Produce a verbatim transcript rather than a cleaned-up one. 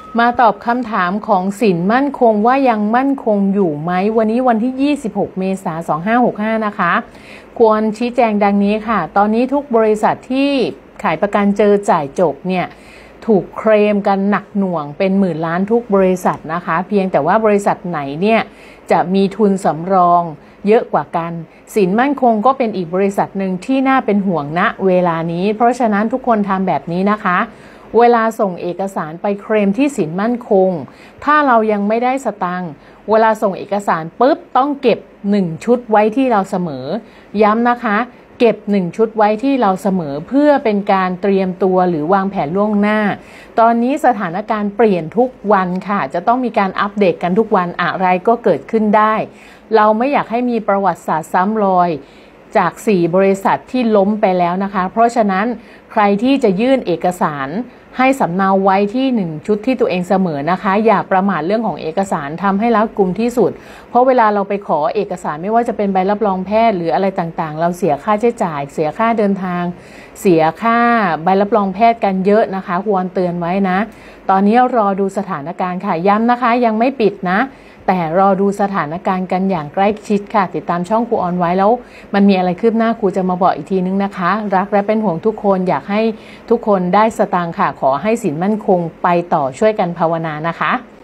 มาตอบคำถามของสินมั่นคงว่ายังมั่นคงอยู่ไหมวันนี้วันที่ยี่สิบหกเมษายนสองพันห้าร้อยหกสิบห้านะคะควรชี้แจงดังนี้ค่ะตอนนี้ทุกบริษัทที่ขายประกันเจอจ่ายจบเนี่ยถูกเคลมกันหนักหน่วงเป็นหมื่นล้านทุกบริษัทนะคะเพียงแต่ว่าบริษัทไหนเนี่ยจะมีทุนสำรองเยอะกว่ากันสินมั่นคงก็เป็นอีกบริษัทหนึ่งที่น่าเป็นห่วงณเวลานี้เพราะฉะนั้นทุกคนทำแบบนี้นะคะเวลาส่งเอกสารไปเคลมที่สินมั่นคงถ้าเรายังไม่ได้สตังค์เวลาส่งเอกสารปุ๊บต้องเก็บหนึ่งชุดไว้ที่เราเสมอย้ำนะคะเก็บหนึ่งชุดไว้ที่เราเสมอเพื่อเป็นการเตรียมตัวหรือวางแผนล่วงหน้าตอนนี้สถานการณ์เปลี่ยนทุกวันค่ะจะต้องมีการอัปเดตกันทุกวันอะไรก็เกิดขึ้นได้เราไม่อยากให้มีประวัติศาสตร์ซ้ำรอยจากสี่บริษัทที่ล้มไปแล้วนะคะเพราะฉะนั้นใครที่จะยื่นเอกสารให้สำเนาไว้ที่หนึ่งชุดที่ตัวเองเสมอนะคะอย่าประมาทเรื่องของเอกสารทำให้รัดกุมที่สุดเพราะเวลาเราไปขอเอกสารไม่ว่าจะเป็นใบรับรองแพทย์หรืออะไรต่างๆเราเสียค่าใช้จ่ายเสียค่าเดินทางเสียค่าใบรับรองแพทย์กันเยอะนะคะควรเตือนไว้นะตอนนี้รอดูสถานการณ์ค่ะย้ำนะคะยังไม่ปิดนะแต่รอดูสถานการณ์กันอย่างใกล้ชิดค่ะติดตามช่องครูออนไว้แล้วมันมีอะไรคืบหน้าครูจะมาบอกอีกทีนึงนะคะรักและเป็นห่วงทุกคนอยากให้ทุกคนได้สตางค์ค่ะขอให้สินมั่นคงไปต่อช่วยกันภาวนานะคะ